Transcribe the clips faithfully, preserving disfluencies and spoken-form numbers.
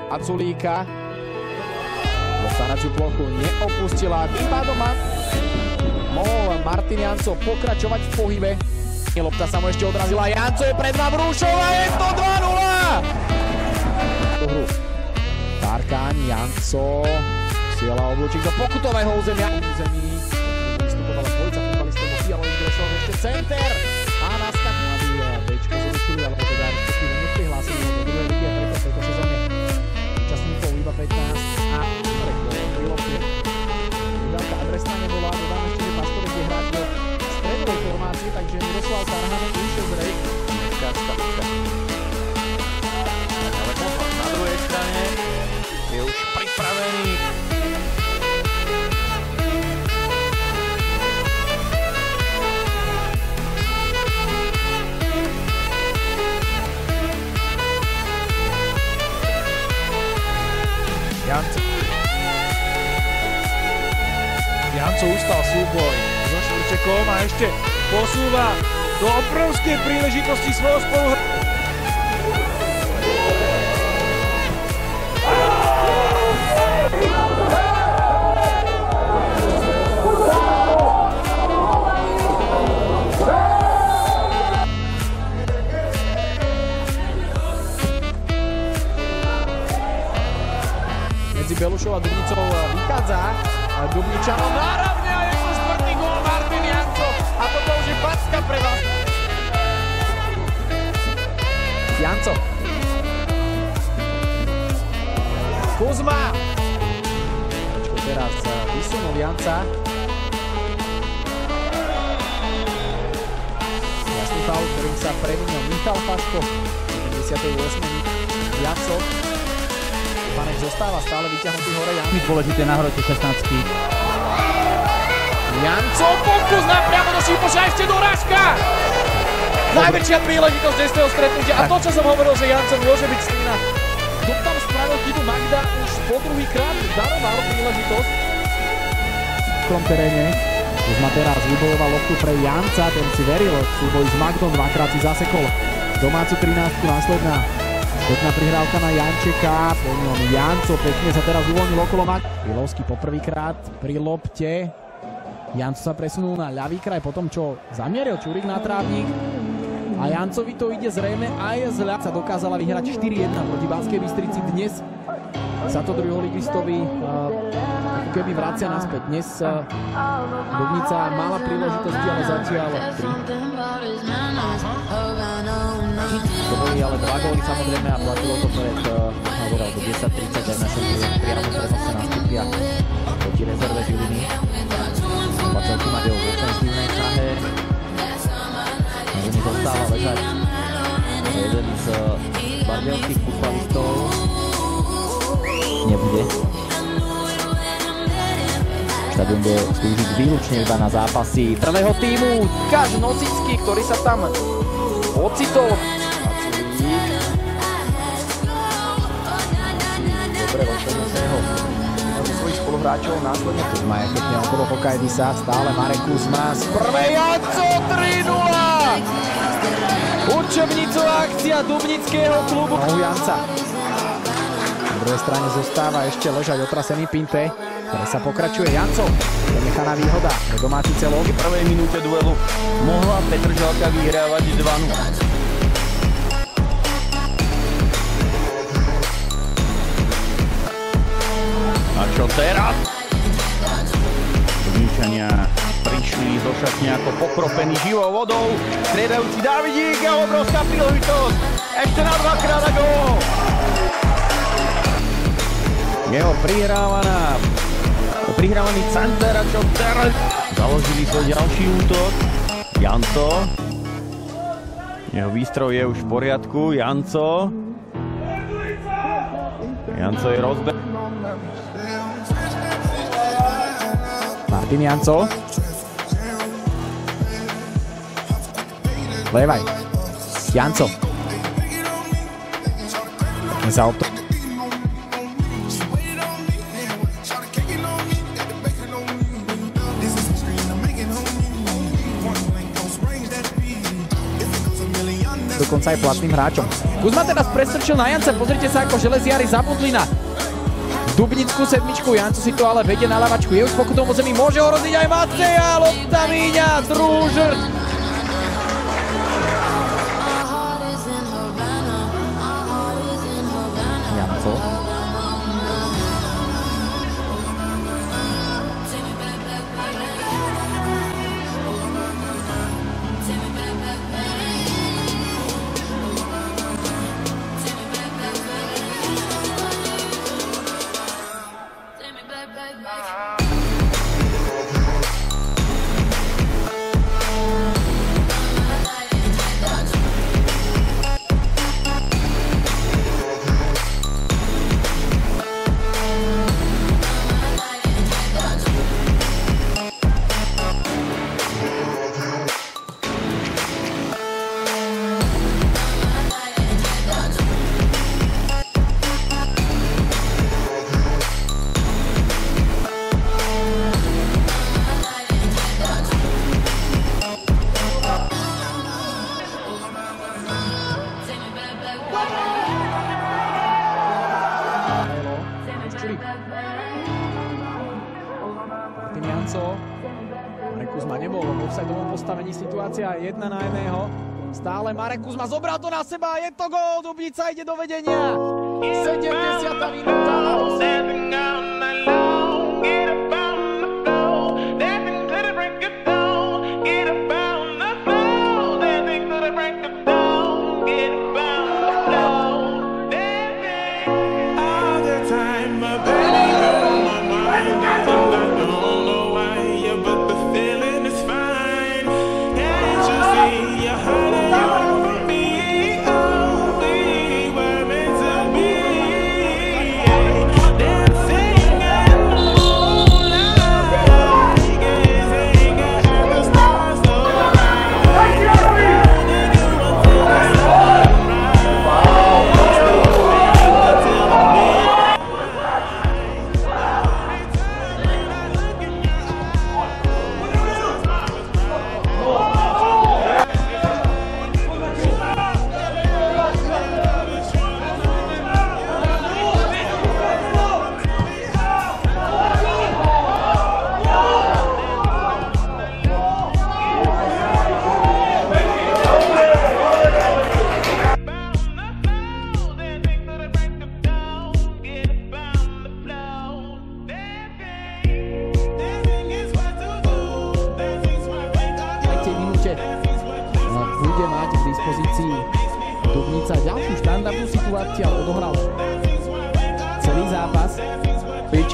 Aculíka. Dostanaciu plochu neopustila. Tým pádom má mohol Martin Janco pokračovať v pohybe. Lopta sa mu ešte odrazila. Janco je pred Mavrúšov a je to dva nula! Tarkan, Janco. Siela oblúčik do pokutového územia. Území vystupovala dvojica futbalistov do fialových dresov. Ešte center. A naskak mladý Bčko zrušili, alebo teda respektíve neprihlásili do druhej ligy a preto v tejto sezóne účastníkov iba pätnásť a pri lopte. Vydávka adresná nebola, dodám ešte, že Pastorek je hráč do stredovej formácie, takže Miroslav Tarhan išiel z rej. Stavka. Ale pozor, na druhej strane je už pripravený. Janco. Janco ustal súboj so Švrčekom a ešte posúva do obrovskej príležitosti svojho spoluhráča. Belušov a Dubnicov vychádza. Dubničanom náravne a je to štvrtý gól Martin Janco. A toto už je packa pre vás. Janco. Kuzma. Počko teraz vysunul Janca. Jasný faul, ktorým sa previnil Michal Paško. sedemdesiatej ôsmej Janco. Panek zostáva stále vyťahnutý hore. Janco. Dôležité na hrote šestnáctky. Janco, pokus napriamo do Šipoša, ešte dorážka! Najväčšia príležitosť dnešného stretnutia. A to, čo som hovoril, že Janco môže byť slina. Kto tam spravil chybu? Magda už po druhý krát daroval príležitosť. V tom teréne už má teraz vybojoval loptu pre Janca, ten si veril. Súboj s Magdom dvakrát si zasekol domácu trinástku, následná. Pekná prihrávka na Jančeka, po ňom Janco, pekne sa teraz uvoľnil okolo Mag. Pilovský poprvýkrát pri lopte. Janco sa presunul na ľavý kraj, potom čo zamieril Čurík na trávnik. A Jancovi to ide zrejme aj zľa. Sa dokázala vyhrať štyri jedna proti Banskej Bystrici. Dnes sa to druholigistovi uh, ako keby vracia naspäť. Dnes uh, Dubnica mala príležitosti, ale zatiaľ tri. To boli ale dva góly samozrejme a platilo to pred uh, hovoril do desať tridsať aj v našom priamom prenose na Stupia proti rezerve Žiliny. Pacelky Madeo v ofenzívnej snahe. Že mi zostáva ležať jeden z bardielských futbalistov. Nebude. Štadión bude slúžiť výlučne iba na zápasy prvého tímu. Kaž Nocický, ktorý sa tam ocitol. Dobre rozhodnutého svojich spoluhráčov následne. Kuzma je pekne okolo Hokajdisa, stále Marek Kuzma z prvej Janco tri nula! Učebnicová akcia Dubnického klubu. Nohu Janca. Na druhej strane zostáva ešte ležať otrasený Pinte, ktoré sa pokračuje Janco. Nenechaná výhoda pre domáci celok. V prvej minúte duelu mohla Petržalka vyhrávať dva nula. A čo teraz? Dubničania prišli zo šatne ako pokropení živou vodou. Striedajúci Dávidík a obrovská príležitosť. Ešte na dvakrát a gól. Jeho prihrávaná, prihrávaný center a čo teraz? Založili svoj ďalší útok. Janco. Jeho výstroj je už v poriadku. Janco. Janco je rozbe... Martin Janco. Levaj. Janco. Za opto. dokonca aj platným hráčom. Kuzma teraz prestrčil na Jance, pozrite sa, ako železiari zabudli na Dubnickú sedmičku. Janco si to ale vedie na ľavačku, je už pokutom o zemi, môže ohroziť aj Mateja, lopta míňa, Družr. Janco. Martin Janco. Marek Kuzma nebol v offsideovom postavení, situácia jedna na jedného. Stále Marek Kuzma zobral to na seba, je to gól, Dubnica ide do vedenia. sedemdesiata minúta. Bude mať k dispozícii Dubnica ďalšiu štandardnú situáciu, ale odohral celý zápas. Pič.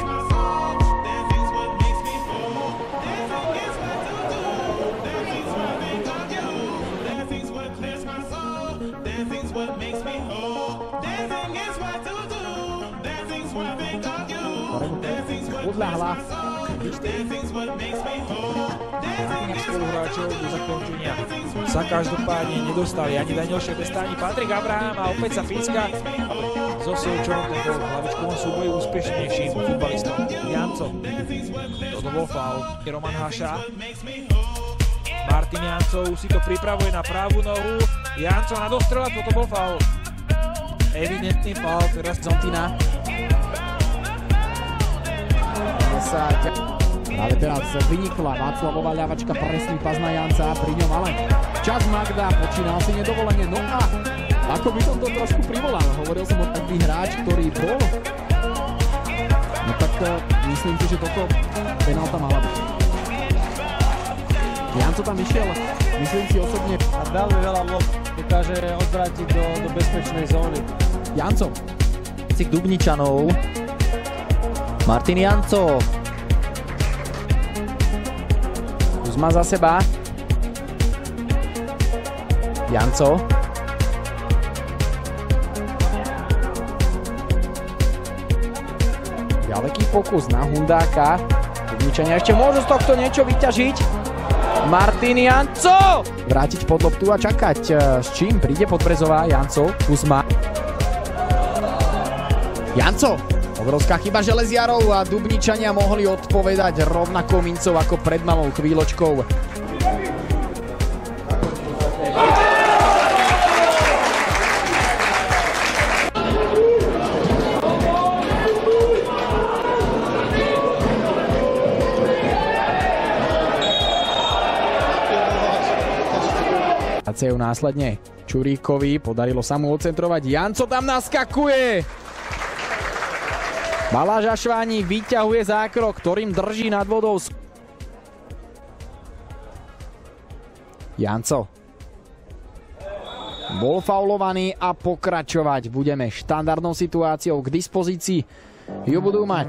Podľahla. Spoluhráčov do zakončenia sa každopádne nedostali ani Daniel Šebesta, ani Patrik Abraham a opäť sa Fícka so Silčom, ten bol v hlavičkovom súboji úspešnejším futbalistom. Janco, toto bol faul. Roman Haša, Martin Janco si to pripravuje na pravú nohu, Janco na dostrela, toto bol faul. Evidentný faul, teraz Zontina. Práve teraz vynikla Václavová ľavačka, presný pas na Janca, pri ňom ale čas Magda, počínal si nedovolenie, no a ako by som to trošku privolal, hovoril som o taký hráč, ktorý bol, no tak to, myslím si, že toto penálta mala byť. Janco tam išiel, myslím si osobne. A veľmi veľa lob dokáže odvrátiť do, do bezpečnej zóny. Janco. Cik Dubničanov. Martin Janco. Kuzma za seba. Janco. Ďaleký pokus na Hundáka. Dubničania ešte môžu z tohto niečo vyťažiť. Martin Janco! Vrátiť pod loptu a čakať, s čím príde Podbrezová. Janco, Kuzma. Janco! Obrovská chyba železiarov a Dubničania mohli odpovedať rovnako mincov ako pred malou chvíľočkou. vracajú následne Čuríkovi, podarilo sa mu odcentrovať, Janco tam naskakuje! Baláž Ašváni vyťahuje zákrok, ktorým drží nad vodou. Janco bol faulovaný a pokračovať budeme štandardnou situáciou k dispozícii. Ju budú mať.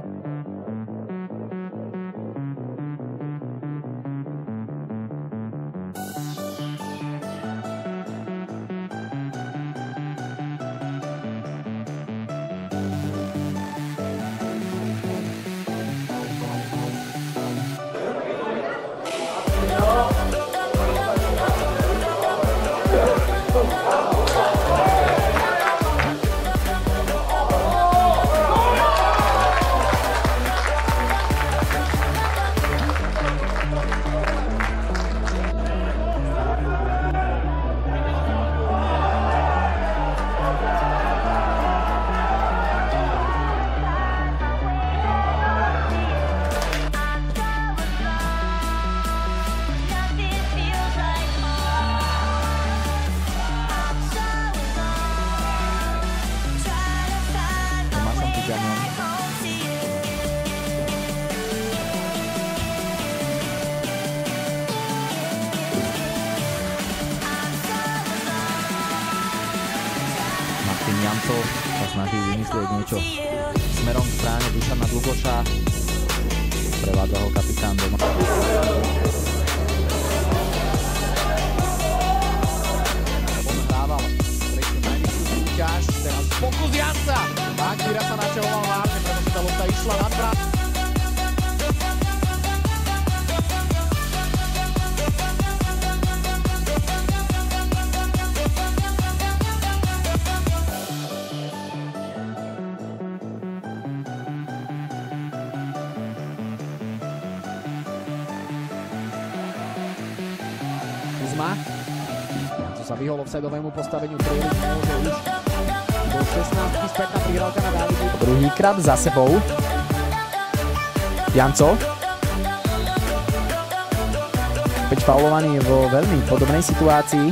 Martin Janco sa snaží vymyslieť niečo smerom k bráne Dušana Dlugoša. Prevádza ho kapitán doma. Dával tretiu najvyššiu súťaž, teraz pokus Janca. Bakíra sa načeloval vážne, pretože tá lopta išla nad brán. Kuzma. Janco sa vyhol offsideovému postaveniu, prieliť môže už do šestnástky, spätná prihrávka na Dávidu. Druhýkrát za sebou. Janco. Opäť faulovaný vo veľmi podobnej situácii.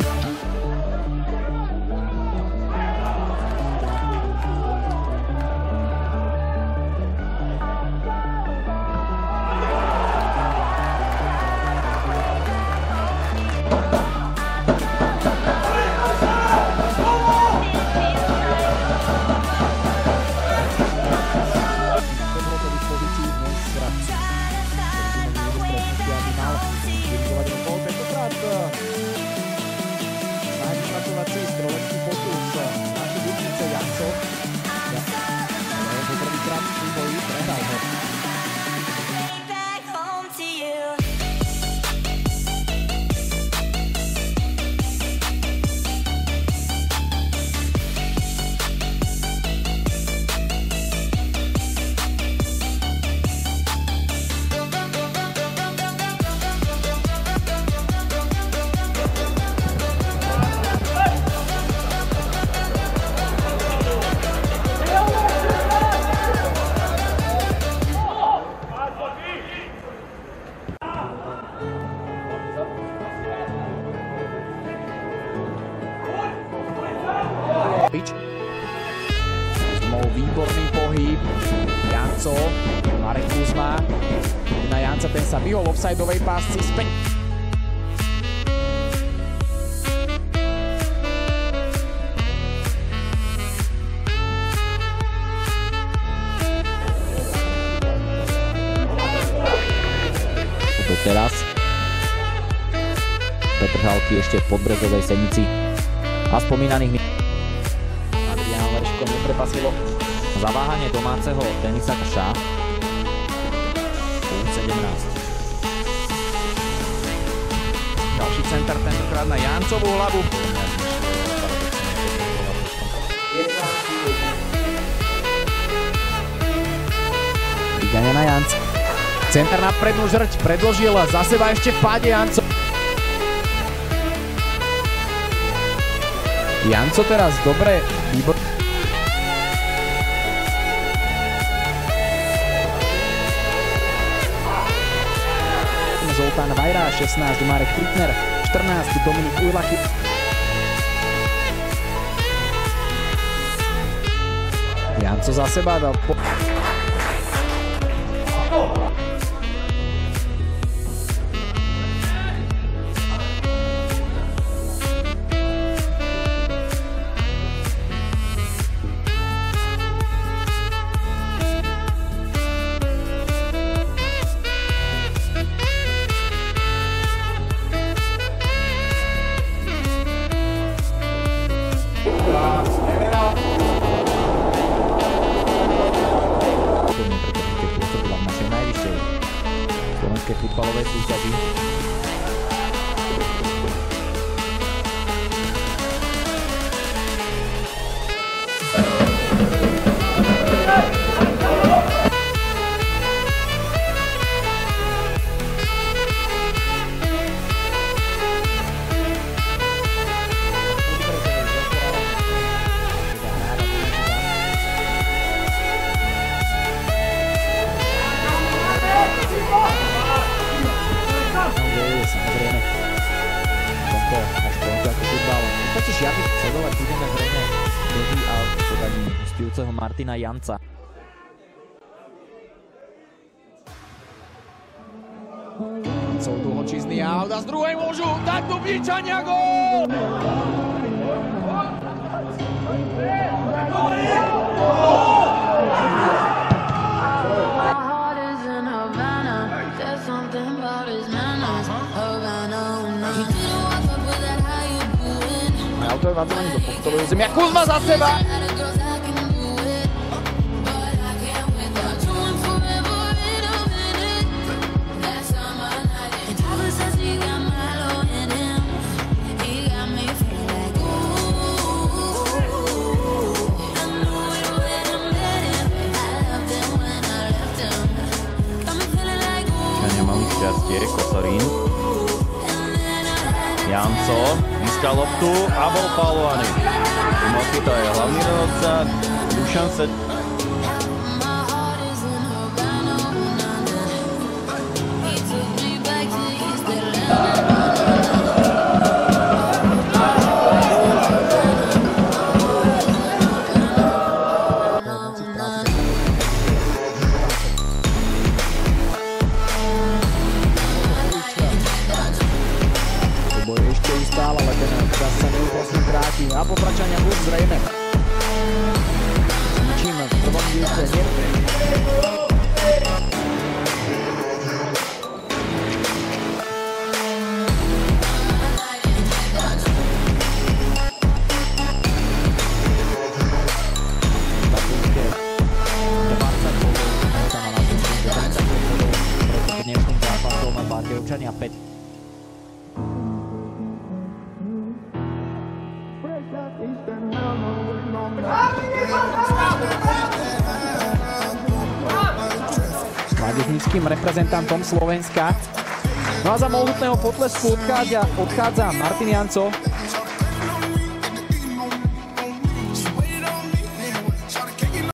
Kuzmov výborný pohyb. Janco, Marek Kuzma. Na Janca, ten sa vyhol offsideovej pásci späť. Doteraz Petr Halky ešte v Podbrezovej Senici a spomínaných Adrián Verško neprepasilo. zaváhanie domáceho Denisa Krša. sedemnásť. Ďalší center, tentokrát na Jancovú hlavu. Vygania na Janca. Center na prednú žrť, predložil, za seba ešte v páde Janco. Janco teraz dobre, výbor. Zoltán Vajra, šestnásť Marek Trutner, štrnásť Dominik Ujlaky. Janco za seba dal po... slovenskej futbalovej súťaži. Samozrejme, tomto až pontiaku futbalu. V podstate žiadnych sledovať budeme zrejme dlhý a podaní hostujúceho Martina Janca. Jancov dlhočízny aut a z druhej môžu dať Dubničania gól! Auto je vadzovaný do pokutového územia. Kuzma za seba! Nemali šťastie, Kosorín. Janco získal loptu a bol faulovaný. Mokita je hlavný rozhodca, Dušan se... Stále, ale ten čas sa neúprostne kráti a Popračania plus zrejme. Ničím v prvom výuce nie. dvadsať bodov, tam na nás dvadsať bodov, preto dnešným zápasom a Bardejovčania päť. Mládežníckym reprezentantom Slovenska. No a za mohutného potlesku odchádza, odchádza Martin Janco.